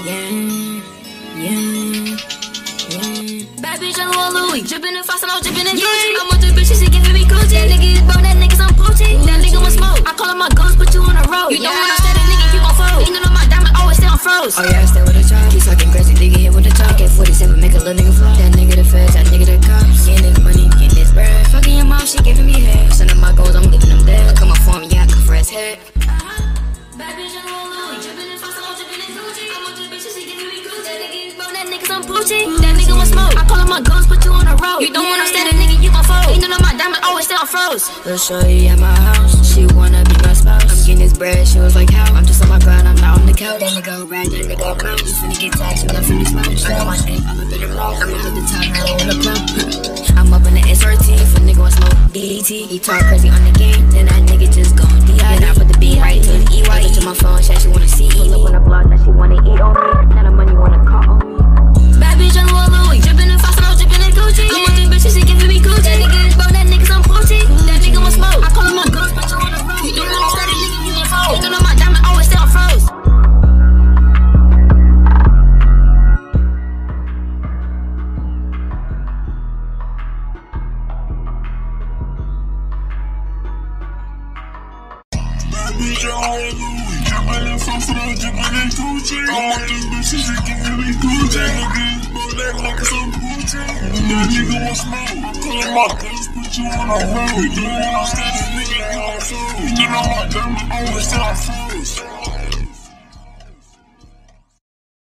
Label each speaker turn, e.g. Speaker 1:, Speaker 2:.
Speaker 1: Bad bitch, I'm all Louis. Drippin' in Fossil, I'm drippin' in Gucci. I'm with the bitches, she giving me Gucci. That nigga is bone, that nigga's on Poochie. That nigga want smoke. I call him my ghost, put you on the road. You don't wanna stay, that nigga, you gon' fold. Ain't on my diamond, always stay on froze.
Speaker 2: Oh yeah, I stay with a chop. Keep talking crazy, nigga hit with a chop. Get 47, make a little nigga flop. That nigga the feds, that nigga the cops. Getting this money, getting this bread. Fucking your mom, she giving me head. Sending my goals, I'm leaving them dead. I come up for him, yeah, I come for his head.
Speaker 1: Bad bitch, I'm all Louis. Drippin' in Fossil, I'm drippin' in Gucci. I'm with the bitches, she giving me Gucci. That nigga is bone, that nigga's on Poochie. That nigga want smoke. I call him my ghost, put you on the road. You don't wanna stay, that nigga, you gon' fold. Ain't on my diamond, always stay on froze.
Speaker 2: Little shorty at my house, she wanna be my spouse. I'm getting this bread, she was like, how? I'm just on my grind, I'm not on the couch. That nigga ride, that nigga mouse. You finna get taxed, you left finna smoke. I got my thing, I'm up in the block. I'm up at the top, I don't wanna club. I'm up in the SRT, if a nigga want smoke. BET, he talk crazy on the game, then that nigga just gon' DI. Then I put the beat right to the EY. To my phone, chat, she wanna see. Pull up on the block, now she wanna eat on me. Now the money wanna call on me.
Speaker 1: Bad bitch, I'm all Louis. Drippin' in Fossil, I'm drippin' in Gucci. I'm with the bitches, she giving me Gucci. That nigga is bone, that nigga's on Poochie. That nigga want smoke. I call him my ghost, put you on the road. You don't wanna stay, that nigga, you gon' fold. Ain't on my diamond, always stay on froze.
Speaker 3: Bitch, I'm all Louis. Drippin' in Fossil, I'm drippin' in Gucci. I'm with the bitches, she giving me Gucci. That nigga is bone, that nigga's on Poochie. That nigga want smoke. I call him my ghost, put you on the road. You don't wanna stay, that nigga, you gon' fold. You know my diamond, always stay on froze.